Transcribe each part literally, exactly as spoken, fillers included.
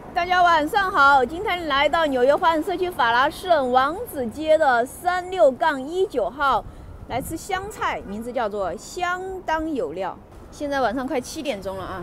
大家晚上好，今天来到纽约华人社区法拉盛王子街的三六杠一九号，来吃湘菜，名字叫做相当有料。现在晚上快七点钟了啊。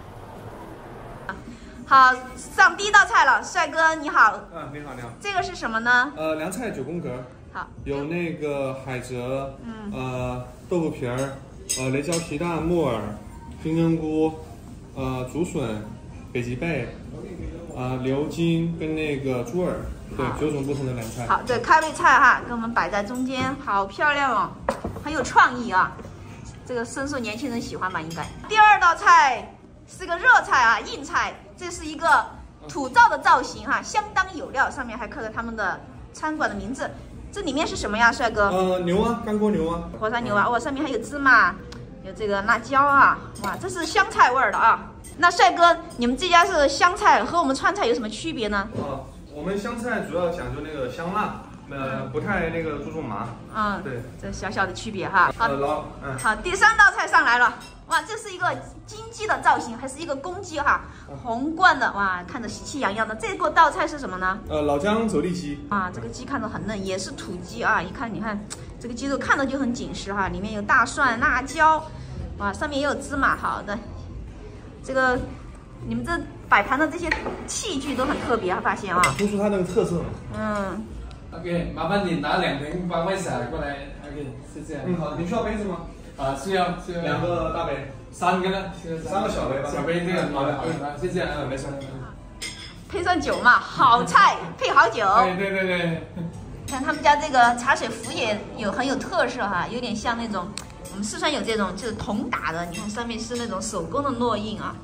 好，上第一道菜了，帅哥你好。 嗯，你好你好。 这个是什么呢？ 呃，凉菜九宫格。 好。有那个海蜇，嗯，呃，豆腐皮儿，呃，雷椒皮蛋、木耳、金针菇，呃，竹笋、北极贝。 啊、呃，牛筋跟那个猪耳，对，九种不同的凉菜。 好，这开胃菜哈，给我们摆在中间，好漂亮哦，很有创意啊，这个深受年轻人喜欢吧？应该。第二道菜是个热菜啊，硬菜，这是一个土灶的造型哈，相当有料，上面还刻着他们的餐馆的名字。这里面是什么呀，帅哥？ 呃，牛啊，干锅牛啊， 火山牛啊，哇，上面还有芝麻，有这个辣椒啊，哇，这是湘菜味儿的啊。 那帅哥，你们这家是湘菜，和我们川菜有什么区别呢？ 哦，我们湘菜主要讲究那个香辣，呃，不太那个注重麻。嗯，对， 这小小的区别哈。好， 老，嗯， 好，第三道菜上来了，哇，这是一个金鸡的造型，还是一个公鸡哈，红冠的，哇，看着喜气洋洋的。这个道菜是什么呢？ 呃，老姜走地鸡。啊， 这个鸡看着很嫩，也是土鸡啊，一看你看这个鸡肉看着就很紧实哈，里面有大蒜、辣椒，哇，上面也有芝麻，好的。 这个，你们这摆盘的这些器具都很特别，发现啊， 突出它那个特色。 嗯。 OK， 麻烦你拿两瓶八味散过来。OK， 是这样。 嗯，好，你需要杯子吗？ 啊，需要，需要。两个大杯，三个呢？ 三个小杯。小杯这个，好的，好的，谢谢。嗯，没事。 配上酒嘛，好菜配好酒。 对对对对。 看他们家这个茶水壶也有很有特色哈，有点像那种。 我们四川有这种就是铜打的，你看上面是那种手工的烙印啊。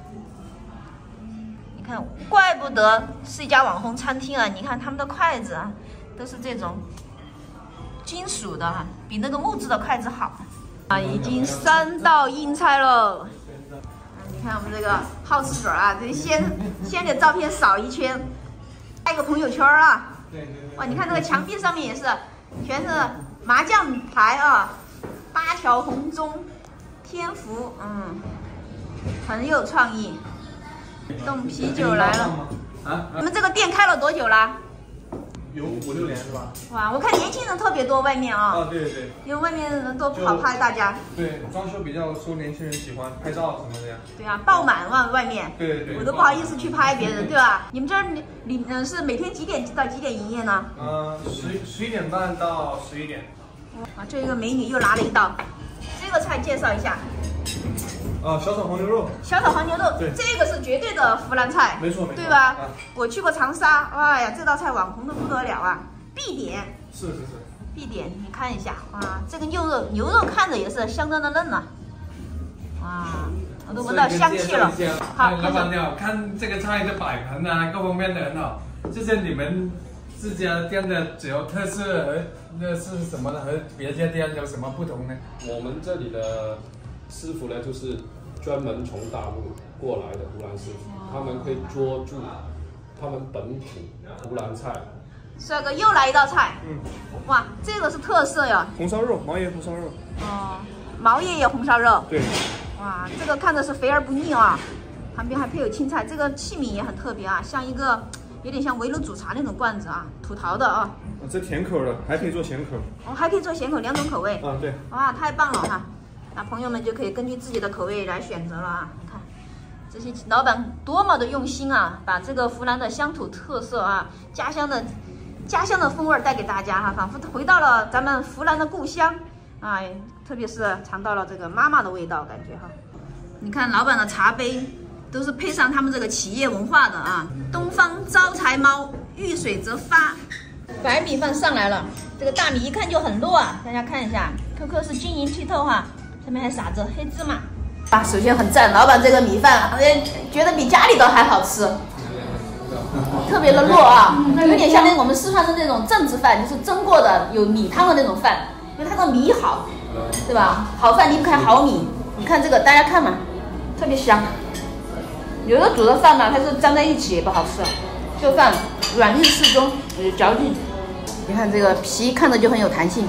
你看，怪不得是一家网红餐厅啊！你看他们的筷子啊，都是这种金属的哈，比那个木质的筷子好啊。已经三道硬菜喽。你看我们这个好吃嘴啊，这先先给照片扫一圈，拍一个朋友圈啊。哇，你看这个墙壁上面也是，全是麻将牌啊。 八条红中，天福，嗯，很有创意。冻啤酒来了，啊，你们这个店开了多久啦？ 有五六年是吧？ 哇，我看年轻人特别多，外面啊。 啊，对对。 因为外面的人都好拍大家。 对，装修比较受年轻人喜欢，拍照什么的呀。 对啊，爆满哇，外面。 对对。 我都不好意思去拍别人，对吧？你们这儿你嗯是每天几点到几点营业呢？ 嗯，十十一点半到十一点。 啊，这个美女又拿了一道，这个菜介绍一下。 啊，小炒黄牛肉。小炒黄牛肉，对，这个是绝对的湖南菜， 没错没错， 对吧？啊、我去过长沙，哇呀，这道菜网红的不得了啊，必点。 是是是。 必点，你看一下，哇，这个牛肉牛肉看着也是相当的嫩呐、啊，哇，我都闻到香气了。 好，老板你好，看这个菜的摆盘啊，各方面的很好，这些你们。 自家店的主要特色和那是什么呢？和别家店有什么不同呢？ 我们这里的师傅呢，就是专门从大陆过来的湖南师傅，他们会捉住他们本土湖南菜。 帅哥又来一道菜，嗯，哇，这个是特色呀， 红烧肉，毛爷红烧肉。 哦，毛爷爷红烧肉。 对。 哇，这个看着是肥而不腻啊，旁边还配有青菜，这个器皿也很特别啊，像一个。 有点像围炉煮茶那种罐子啊，土陶的啊。 这甜口的，还可以做咸口。 哦，还可以做咸口，两种口味。 啊，对。 哇，太棒了哈！那朋友们就可以根据自己的口味来选择了啊。你看，这些老板多么的用心啊，把这个湖南的乡土特色啊，家乡的家乡的风味带给大家哈，仿佛回到了咱们湖南的故乡啊，特别是尝到了这个妈妈的味道，感觉哈。你看老板的茶杯。 都是配上他们这个企业文化的啊，东方招财猫，遇水则发。白米饭上来了，这个大米一看就很糯啊，大家看一下，颗颗是晶莹剔透哈，上面还撒着黑芝麻。啊，首先很赞，老板这个米饭，觉得比家里的还好吃，特别的糯啊，有点像那我们四川的那种政治饭，就是蒸过的有米汤的那种饭，因为它的米好，对吧？好饭离不开好米，你看这个，大家看嘛，特别香。 有的煮的饭呢，它是粘在一起也不好吃，这个饭软硬适中，有嚼劲。你看这个皮看着就很有弹性。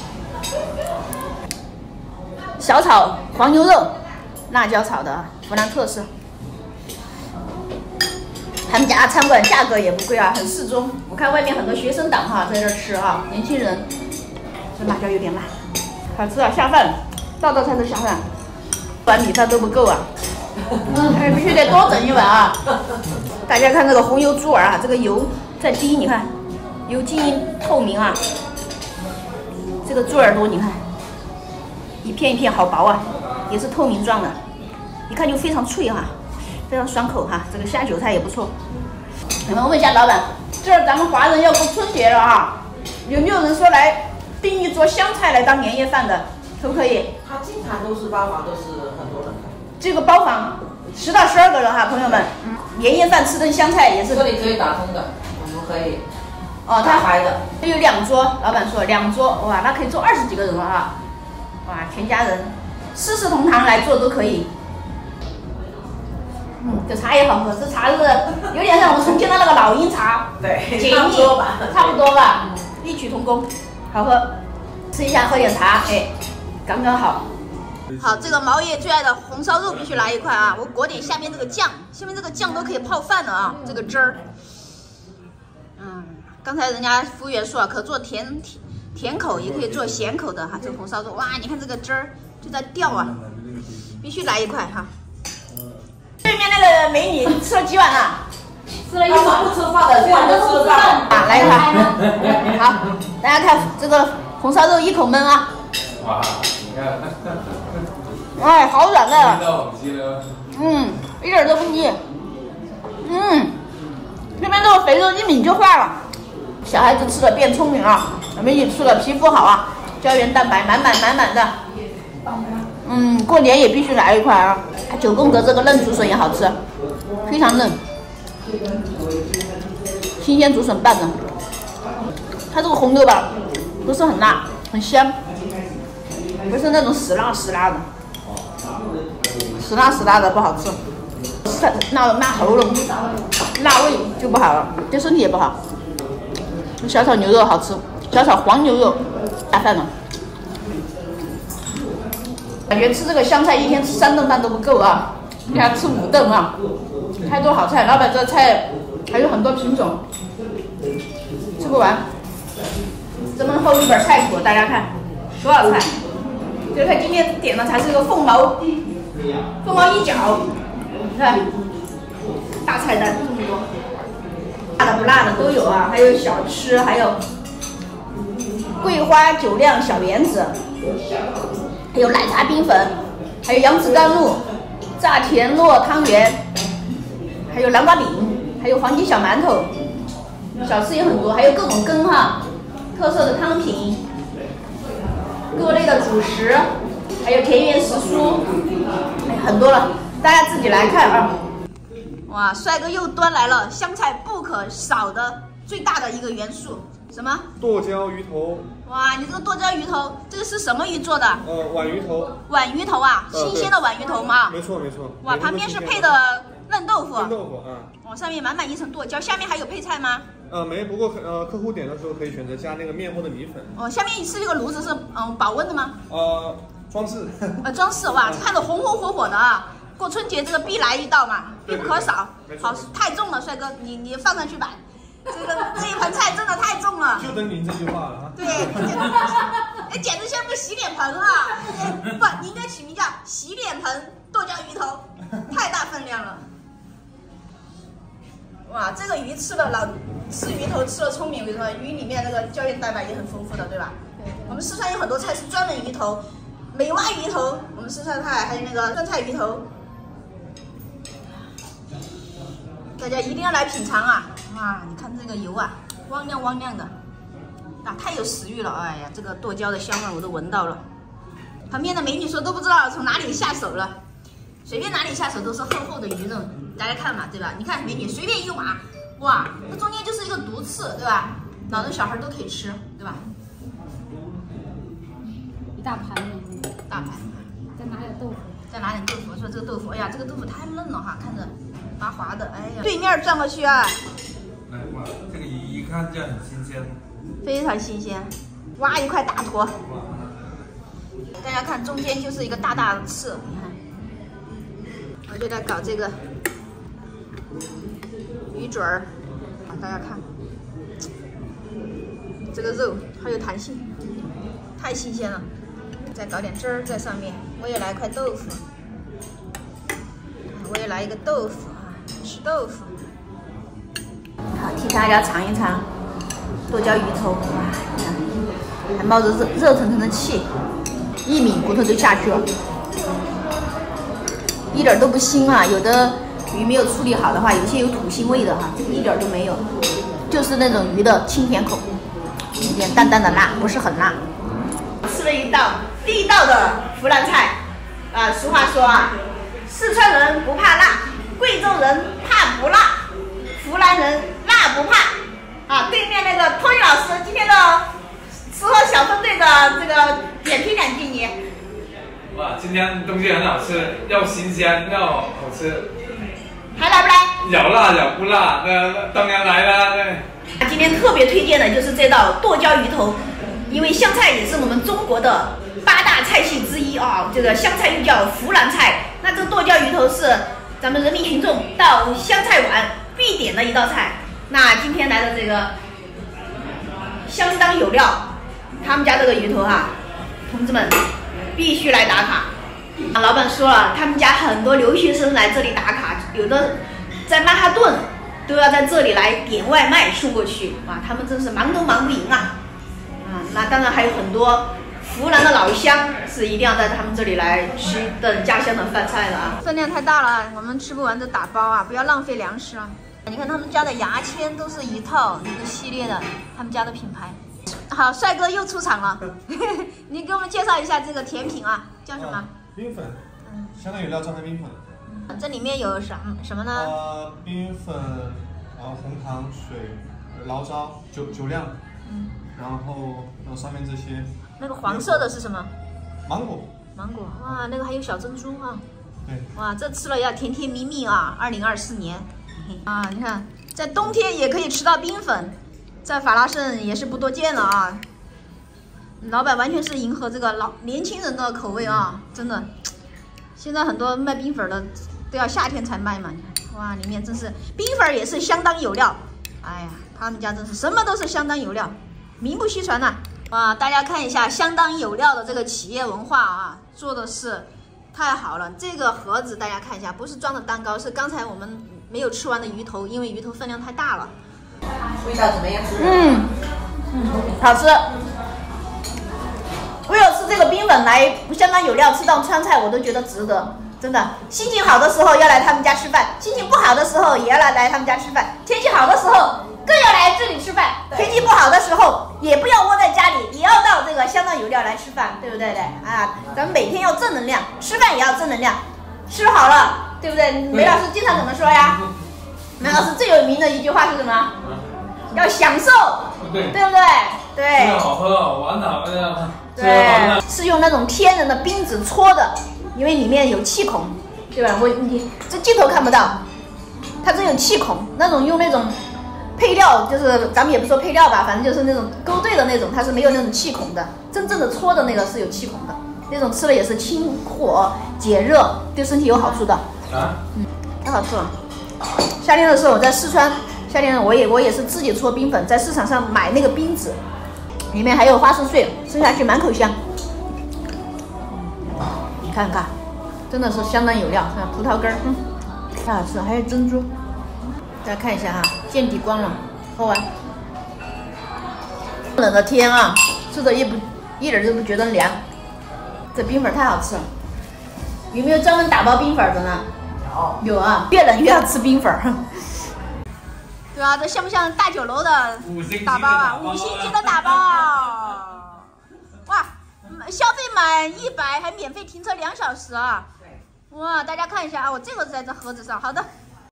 小炒黄牛肉，辣椒炒的湖南特色。 他们家餐馆价格也不贵啊，很适中。我看外面很多学生党哈在这吃啊，年轻人。这辣椒有点辣，好吃啊，下饭，道道菜都下饭，碗米饭都不够啊。哎，必须得多整一碗啊！大家看这个红油猪耳啊，这个油在滴，你看，油晶透明啊。这个猪耳朵你看，一片一片好薄啊，也是透明状的，一看就非常脆哈、啊，非常爽口哈、啊。这个下酒菜也不错。我们问一下老板，这儿咱们华人要过春节了啊，有没有人说来订一桌湘菜来当年夜饭的，可不可以？ 他经常都是包房都是很多人的。 这个包房十到十二个人哈，朋友们，嗯，年夜饭吃顿湘菜也是。 这里可以打通的，我们可以。 哦，他开的。 他有两桌，老板说两桌，哇，那可以坐二十几个人了哈，哇，全家人四世同堂来做都可以。嗯，这茶也好喝，这茶是有点像我们重庆的那个老鹰茶， 对， 解腻，差不多吧，异曲同工，好喝。吃一下，喝点茶，哎，刚刚好。好，这个毛爷最爱的红烧肉必须来一块啊！我裹点下面这个酱，下面这个酱都可以泡饭了啊！这个汁儿，嗯，刚才人家服务员说了，可做甜甜甜口，也可以做咸口的哈。这个红烧肉，哇，你看这个汁儿就在掉啊，必须来一块哈。对面那个美女吃了几碗啊？吃了一碗， 不吃饭的， 碗都不吃饭啊！来一块，好，大家看这个红烧肉一口闷啊！ 哇，你看， 哎，好软的，嗯，一点都不腻，嗯，这边这个肥肉一抿就化了，小孩子吃了变聪明啊，美女吃了皮肤好啊，胶原蛋白满满满满的，嗯，过年也必须来一块啊。九宫格这个嫩竹笋也好吃，非常嫩，新鲜竹笋拌的，它这个红豆吧不是很辣，很香，不是那种死辣死辣的。死辣死辣的不好吃，辣辣喉咙，辣胃就不好了，对身体也不好。小炒牛肉好吃，小炒黄牛肉下饭了。感觉吃这个湘菜一天吃三顿饭都不够啊，给他吃五顿啊，太多好菜。老板这菜还有很多品种，吃不完。这么厚一本菜谱，大家看多少菜？就看今天点的才是个凤毛。凤毛一角，你看，大菜单这么多，辣的不辣的都有啊，还有小吃，还有桂花酒酿小圆子，还有奶茶冰粉，还有杨枝甘露、炸田螺汤圆，还有南瓜饼，还有黄金小馒头，小吃也很多，还有各种羹哈，特色的汤品，各类的主食。还有田园时蔬，哎，很多了，大家自己来看啊！哇，帅哥又端来了湘菜不可少的最大的一个元素，什么？ 剁椒鱼头。 哇，你这个剁椒鱼头，这个是什么鱼做的？ 呃，皖鱼头。 皖鱼头啊，呃、新鲜的皖鱼头吗？ 没错没错。 哇，旁边是配的嫩豆腐。 嫩豆腐啊。 哇，上面满满一层剁椒，下面还有配菜吗？ 呃，没，不过呃，客户点的时候可以选择加那个面或者米粉。 哦，下面是这个炉子是嗯保温的吗？ 呃。装饰， 呃，装饰哇，看着红红火火的啊！过春节这个必来一道嘛，必不可少。好，太重了，帅哥，你你放上去吧。这个这一盆菜真的太重了。 就等您这句话了啊。 对，哎，简直像个洗脸盆啊！不，你应该取名叫洗脸盆剁椒鱼头，太大分量了。哇，这个鱼吃了老吃鱼头吃了聪明，我跟你说，鱼里面那个胶原蛋白也很丰富的，对吧？我们四川有很多菜是专门鱼头。美蛙鱼头，我们四川菜还有那个酸菜鱼头，大家一定要来品尝啊！哇，你看这个油啊，汪亮汪亮的，啊，太有食欲了！哎呀，这个剁椒的香味我都闻到了。旁边的美女说都不知道从哪里下手了，随便哪里下手都是厚厚的鱼肉，大家看嘛，对吧？你看美女随便一挖，哇，这中间就是一个毒刺，对吧？老人小孩都可以吃，对吧？ 一大盘子。 大盘， 再拿点豆腐， 再拿点豆腐。说这个豆腐，哎呀，这个豆腐太嫩了哈，看着滑滑的，哎呀。对面转过去啊， 哎哇，这个鱼一看就很新鲜， 非常新鲜，挖一块大坨。大家看中间就是一个大大的刺，你看，我就在搞这个鱼鱼嘴儿，大家看，这个肉好有弹性，太新鲜了。再搞点汁儿在上面，我也来块豆腐，我也来一个豆腐啊，吃豆腐。好，替大家尝一尝剁椒鱼头，哇，你看，还冒着热热腾腾的气，一抿骨头就下去了，一点都不腥啊。有的鱼没有处理好的话，有些有土腥味的哈，这个一点都没有，就是那种鱼的清甜口，有点淡淡的辣，不是很辣。吃了一道地道的湖南菜啊，俗话说啊，四川人不怕辣，贵州人怕不辣，湖南人辣不怕啊。对面那个托尼老师今天的吃喝小分队的这个点评两句你。 哇，今天东西很好吃，又新鲜又好吃。 还来不来？ 有辣有不辣，那当然来了。对。 今天特别推荐的就是这道剁椒鱼头，因为湘菜也是我们中国的八大菜系之一啊。这个湘菜又叫湖南菜，那这剁椒鱼头是咱们人民群众到湘菜馆必点的一道菜。那今天来的这个相当有料，他们家这个鱼头哈、啊，同志们必须来打卡。老板说了，他们家很多留学生来这里打卡，有的在曼哈顿都要在这里来点外卖送过去，哇，他们真是忙都忙不赢啊！嗯，那当然还有很多湖南的老乡是一定要在他们这里来吃顿家乡的饭菜的啊。分量太大了，我们吃不完就打包啊，不要浪费粮食啊。你看他们家的牙签都是一套一个系列的，他们家的品牌。好，帅哥又出场了，你给我们介绍一下这个甜品啊，叫什么？ 冰粉，嗯，香港有料招牌冰粉。 嗯，这里面有什么什么呢？ 呃，冰粉，然后红糖水、醪糟、酒酒酿，嗯，然后然后上面这些。 那个黄色的是什么？ 芒果。 芒果，哇，那个还有小珍珠啊。 对。 哇，这吃了要甜甜蜜蜜啊！二零二四年，啊，你看，在冬天也可以吃到冰粉，在法拉盛也是不多见了啊。老板完全是迎合这个老年轻人的口味啊，真的。现在很多卖冰粉的都要夏天才卖嘛，你看，哇，里面真是冰粉也是相当有料。哎呀，他们家真是什么都是相当有料，名不虚传呐、啊。哇，大家看一下相当有料的这个企业文化啊，做的是太好了。这个盒子大家看一下，不是装的蛋糕，是刚才我们没有吃完的鱼头，因为鱼头分量太大了。 味道怎么样？ 嗯，嗯，好吃。为了吃这个冰粉来相当有料吃到川菜，我都觉得值得，真的。心情好的时候要来他们家吃饭，心情不好的时候也要来来他们家吃饭。天气好的时候更要来这里吃饭，天气不好的时候也不要窝在家里，也要到这个相当有料来吃饭，对不对？对啊，咱们每天要正能量，吃饭也要正能量，吃好了，对不对？梅老师经常怎么说呀？梅老师最有名的一句话是什么？要享受，对，对不对？对， 吃好喝，玩好的。 对，是用那种天然的冰纸搓的，因为里面有气孔，对吧？我你这镜头看不到，它这有气孔，那种用那种配料，就是咱们也不说配料吧，反正就是那种勾兑的那种，它是没有那种气孔的。真正的搓的那个是有气孔的，那种吃了也是清火解热，对身体有好处的。啊，嗯，太好吃了。夏天的时候我在四川，夏天我也我也是自己搓冰粉，在市场上买那个冰纸。里面还有花生碎，吃下去满口香。你看看，真的是相当有料。看葡萄干儿，嗯，太好吃了，还有珍珠。大家看一下哈，见底光了，喝完。冷的天啊，吃的也不一点都不觉得凉。这冰粉太好吃了。有没有专门打包冰粉的呢？有，有啊，越冷越要吃冰粉。对啊，这像不像大酒楼的打包啊？五星级的打包，哇！消费满一百还免费停车两小时啊！哇，大家看一下啊，我这个在这盒子上，好的。